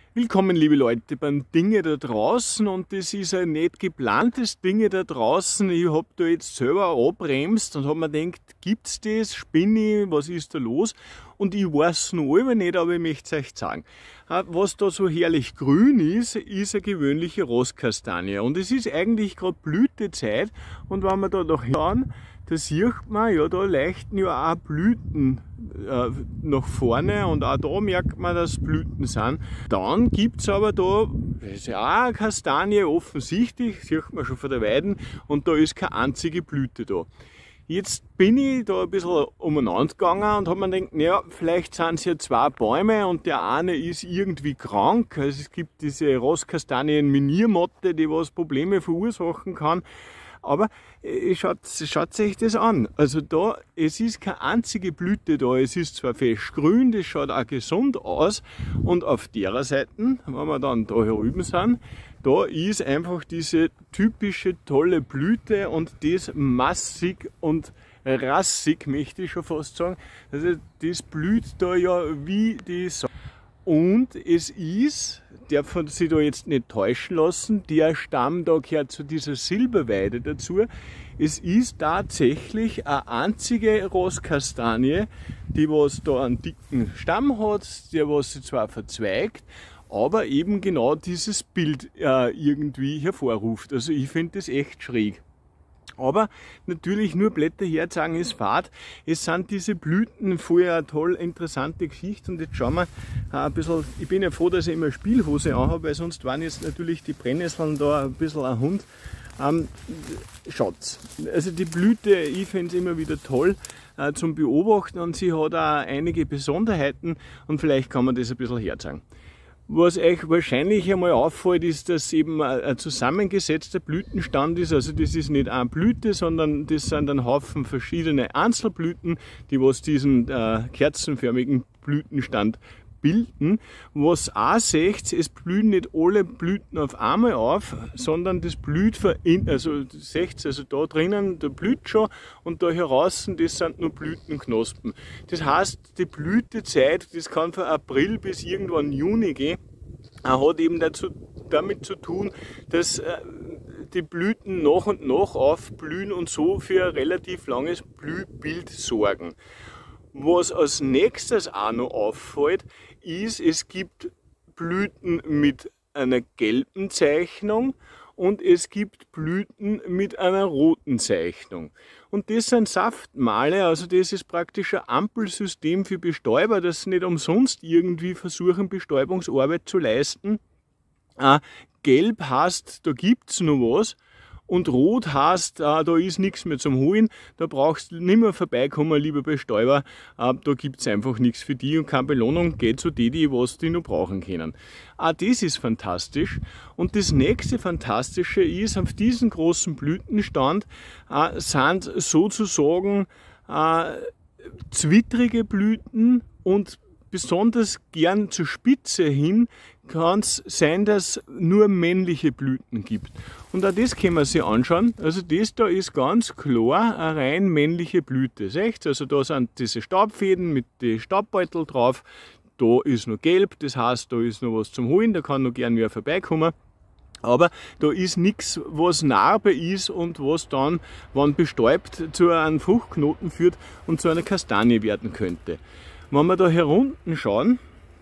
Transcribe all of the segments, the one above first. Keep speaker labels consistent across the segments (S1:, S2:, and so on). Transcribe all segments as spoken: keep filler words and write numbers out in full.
S1: Willkommen, liebe Leute, beim Dinge da draußen, und das ist ein nicht geplantes Dinge da draußen. Ich habe da jetzt selber angebremst und habe mir gedacht, gibt's das, spinne ich, was ist da los? Und ich weiß noch immer nicht, aber ich möchte es euch sagen. Was da so herrlich grün ist, ist eine gewöhnliche Rosskastanie. Und es ist eigentlich gerade Blütezeit, und wenn wir da noch hinschauen, da sieht man, ja, da leuchten ja auch Blüten äh, nach vorne, und auch da merkt man, dass Blüten sind. Dann gibt es aber da, das ist ja auch eine Kastanie, offensichtlich, sieht man schon von der Weiden, und da ist keine einzige Blüte da. Jetzt bin ich da ein bisschen umeinander gegangen und habe mir gedacht, naja, vielleicht sind es ja zwei Bäume und der eine ist irgendwie krank. Also es gibt diese Rosskastanien-Miniermotte, die was Probleme verursachen kann. Aber schaut, schaut euch das an. Also da, es ist keine einzige Blüte da. Es ist zwar fest grün, das schaut auch gesund aus. Und auf der Seite, wenn wir dann da herüben sind, da ist einfach diese typische tolle Blüte, und das massig und rassig, möchte ich schon fast sagen. Also das blüht da ja wie die Sonne. Und es ist, darf man sich da jetzt nicht täuschen lassen, der Stamm da gehört zu dieser Silberweide dazu. Es ist tatsächlich eine einzige Rosskastanie, die was da einen dicken Stamm hat, der was sich zwar verzweigt, aber eben genau dieses Bild äh, irgendwie hervorruft. Also ich finde das echt schräg. Aber natürlich nur Blätter herzeigen ist fad. Es sind diese Blüten vorher eine toll interessante Geschichte. Und jetzt schauen wir ein bisschen. Ich bin ja froh, dass ich immer Spielhose anhabe, weil sonst waren jetzt natürlich die Brennnesseln da ein bisschen ein Hund. Ähm, Schaut's. Also die Blüte, ich finde es immer wieder toll äh, zum Beobachten, und sie hat auch einige Besonderheiten, und vielleicht kann man das ein bisschen herzeigen. Was euch wahrscheinlich einmal auffällt, ist, dass eben ein zusammengesetzter Blütenstand ist. Also das ist nicht eine Blüte, sondern das sind ein Haufen verschiedene Einzelblüten, die was diesen äh, kerzenförmigen Blütenstand bilden. Was auch seht, es blühen nicht alle Blüten auf einmal auf, sondern das blüht verin, also seht, also da drinnen, da blüht schon, und da heraus, das sind nur Blütenknospen. Das heißt, die Blütezeit, das kann von April bis irgendwann Juni gehen, hat eben dazu, damit zu tun, dass äh, die Blüten nach und nach aufblühen und so für ein relativ langes Blühbild sorgen. Was als nächstes auch noch auffällt, ist, es gibt Blüten mit einer gelben Zeichnung und es gibt Blüten mit einer roten Zeichnung. Und das sind Saftmale, also das ist praktisch ein Ampelsystem für Bestäuber, das nicht umsonst irgendwie versuchen, Bestäubungsarbeit zu leisten. Äh, gelb heißt, da gibt es noch was. Und rot heißt, äh, da ist nichts mehr zum Holen, da brauchst du nicht mehr vorbeikommen, lieber Bestäuber, äh, da gibt es einfach nichts für die und keine Belohnung, geht zu denen, die was die noch brauchen können. Auch das ist fantastisch. Und das nächste Fantastische ist, auf diesem großen Blütenstand äh, sind sozusagen äh, zwittrige Blüten, und besonders gern zur Spitze hin kann es sein, dass nur männliche Blüten gibt. Und auch das können wir sich anschauen. Also das da ist ganz klar eine rein männliche Blüte. Seht ihr? Also da sind diese Staubfäden mit den Staubbeutel drauf. Da ist noch gelb, das heißt, da ist noch was zum Holen, da kann noch gern wer vorbeikommen. Aber da ist nichts, was Narbe ist und was dann, wenn bestäubt, zu einem Fruchtknoten führt und zu einer Kastanie werden könnte. Wenn wir da herunten schauen,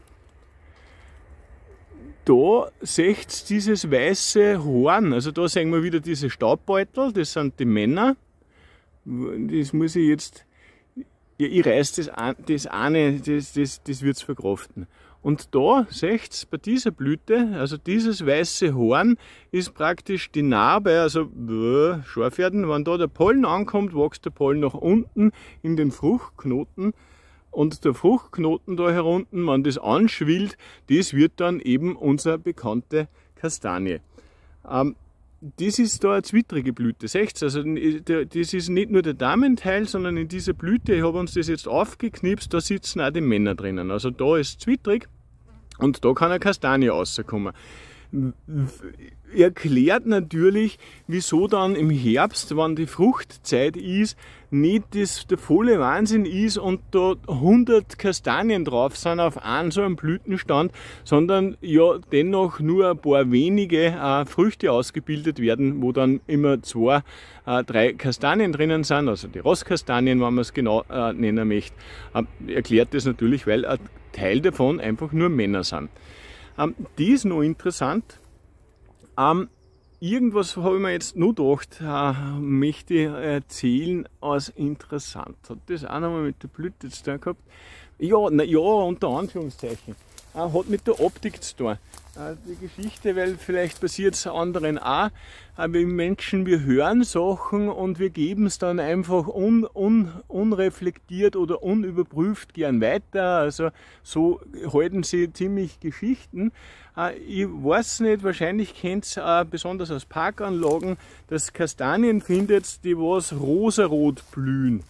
S1: da seht ihr dieses weiße Horn. Also da sehen wir wieder diese Staubbeutel, das sind die Männer. Das muss ich jetzt, ja, ich reiß das, an, das eine, das, das, das wird es verkraften. Und da seht ihr, bei dieser Blüte, also dieses weiße Horn ist praktisch die Narbe, also äh, scharf werden. Wenn da der Pollen ankommt, wächst der Pollen nach unten in den Fruchtknoten. Und der Fruchtknoten da herunten, wenn das anschwillt, das wird dann eben unsere bekannte Kastanie. Ähm, das ist da eine zwittrige Blüte. Seht ihr? Also das ist nicht nur der Damenteil, sondern in dieser Blüte, ich habe uns das jetzt aufgeknipst, da sitzen auch die Männer drinnen. Also da ist zwittrig und da kann eine Kastanie rauskommen. erklärt natürlich, wieso dann im Herbst, wenn die Fruchtzeit ist, nicht das der volle Wahnsinn ist und da hundert Kastanien drauf sind auf einen so einem Blütenstand, sondern ja dennoch nur ein paar wenige äh, Früchte ausgebildet werden, wo dann immer zwei, äh, drei Kastanien drinnen sind, also die Rostkastanien, wenn man es genau äh, nennen möchte. Äh, erklärt das natürlich, weil ein Teil davon einfach nur Männer sind. Ähm, die ist noch interessant. Ähm, irgendwas habe ich mir jetzt noch gedacht, äh, möchte ich erzählen als interessant. Hat das auch nochmal mit der Blüte zu tun gehabt? Ja, na, ja, unter Anführungszeichen. Äh, hat mit der Optik zu tun. Äh, die Geschichte, weil vielleicht passiert es anderen auch. Äh, wir Menschen, wir hören Sachen und wir geben es dann einfach un, un, unreflektiert oder unüberprüft gern weiter. Also so halten sie ziemlich Geschichten. Äh, ich weiß nicht, wahrscheinlich kennt ihr äh, besonders aus Parkanlagen, dass Kastanien findet, die was rosarot blühen.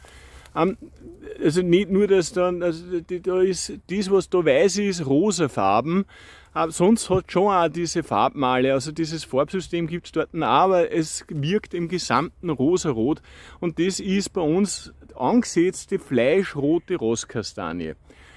S1: Also nicht nur, dass dann, also da ist das, was da weiß ist, rosafarben. Aber sonst hat schon auch diese Farbmale, also dieses Farbsystem gibt es dort auch, aber es wirkt im gesamten rosarot. Und das ist bei uns angesetzte fleischrote Rosskastanie.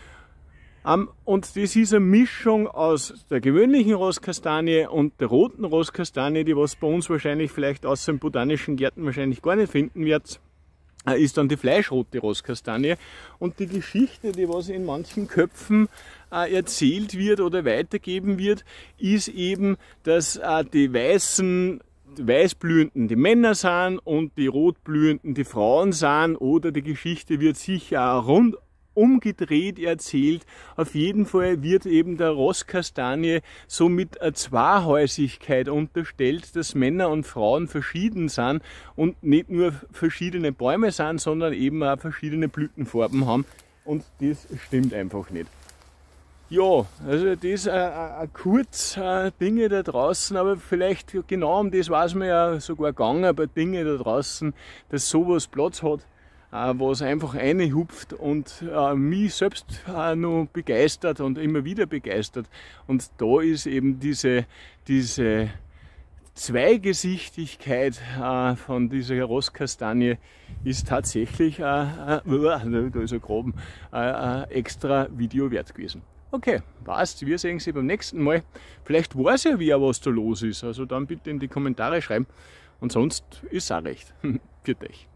S1: Und das ist eine Mischung aus der gewöhnlichen Rosskastanie und der roten Rosskastanie, die was bei uns wahrscheinlich vielleicht außer in botanischen Gärten wahrscheinlich gar nicht finden wird. Ist dann die fleischrote Rosskastanie. Und die Geschichte, die was in manchen Köpfen äh, erzählt wird oder weitergeben wird, ist eben, dass äh, die weißen, die weißblühenden die Männer sind und die rotblühenden die Frauen sind, oder die Geschichte wird sicher auch rund umgedreht erzählt. Auf jeden Fall wird eben der Rosskastanie so mit einer Zweihäusigkeit unterstellt, dass Männer und Frauen verschieden sind und nicht nur verschiedene Bäume sind, sondern eben auch verschiedene Blütenfarben haben. Und das stimmt einfach nicht. Ja, also das äh, äh, kurz äh, Dinge da draußen, aber vielleicht genau um das weiß man ja sogar gegangen bei Dinge da draußen, dass sowas Platz hat, was einfach reinhupft und äh, mich selbst äh, noch begeistert und immer wieder begeistert. Und da ist eben diese, diese Zweigesichtigkeit äh, von dieser Rosskastanie ist tatsächlich, äh, äh, da ist ein Graben, äh, äh, extra Video wert gewesen. Okay, passt, wir sehen Sie beim nächsten Mal. Vielleicht weiß ja wer, was da los ist, also dann bitte in die Kommentare schreiben und sonst ist es auch recht. Für dich.